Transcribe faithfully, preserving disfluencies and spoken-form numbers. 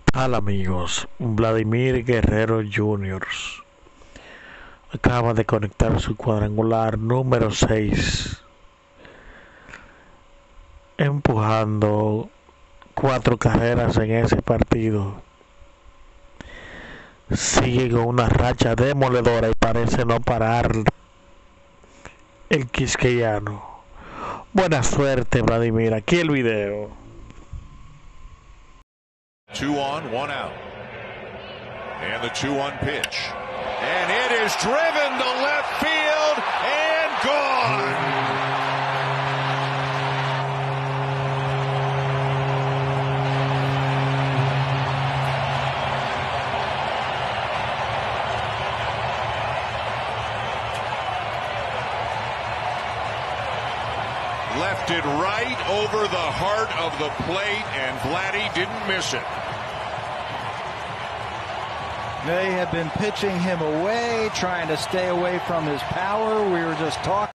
tal amigos? Vladimir Guerrero junior acaba de conectar su cuadrangular número seis, empujando cuatro carreras en ese partido. Sigue con una racha demoledora y parece no parar el quisqueyano. Buena suerte, Vladimir. Aquí el video. Two on, one out. And the two one pitch. And it is driven to left field and gone. Left it right over the heart of the plate, and Vladdy didn't miss it. They have been pitching him away, trying to stay away from his power. We were just talking.